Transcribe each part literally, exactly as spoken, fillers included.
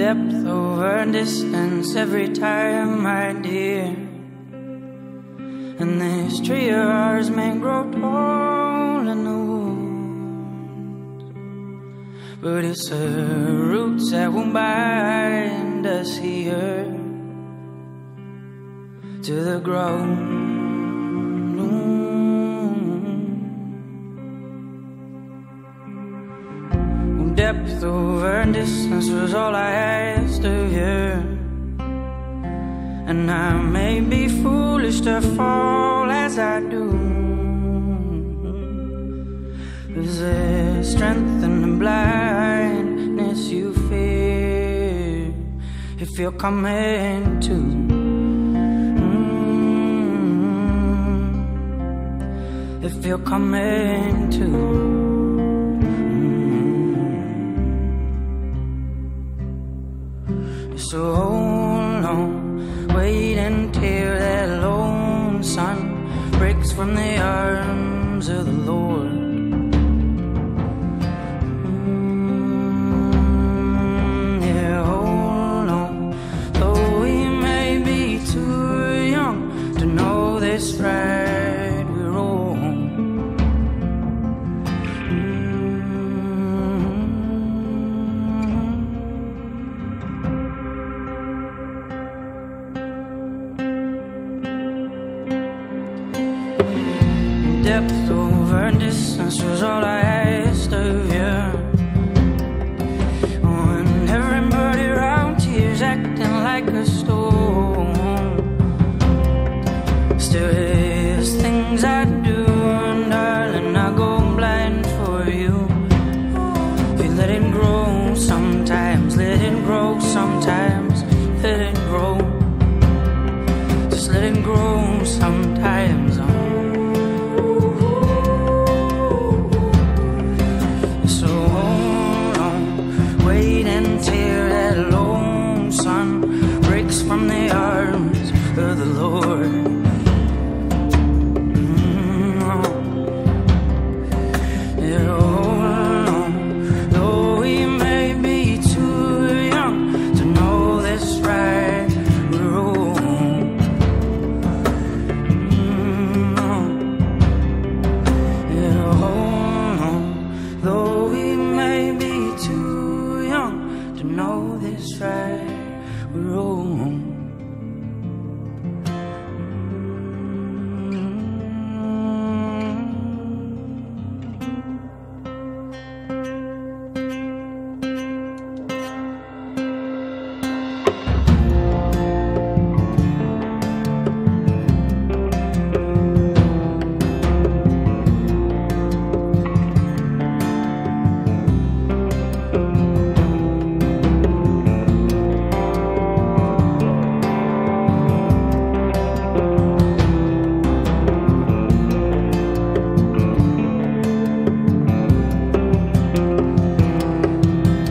depth over distance every time, my dear. And this tree of ours may grow tall in the woods, but it's the roots that will bind us here to the ground. Depth over distance was all I asked of you, and I may be foolish to fall as I do. Is there strength in the blindness you fear if you're coming to? Mm-hmm. If you're coming to. So hold on, wait until that lone sun breaks from the arms of the Lord. Mm, yeah, hold on, though we may be too young to know this right we're wrong. Depth over distance was all I asked of you, when everybody around here's acting like a storm. Still there's things I do, and darling, I go blind for you. We let it grow sometimes, let it grow sometimes, let it grow. Just let it grow sometimes. From the arms of the Lord. Mm-hmm. Yeah, hold on, though we may be too young to know this right or wrong. Mm-hmm. Yeah, hold on, though we may be too young to know this right or wrong.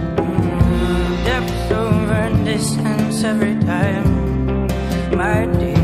Every time, my dear.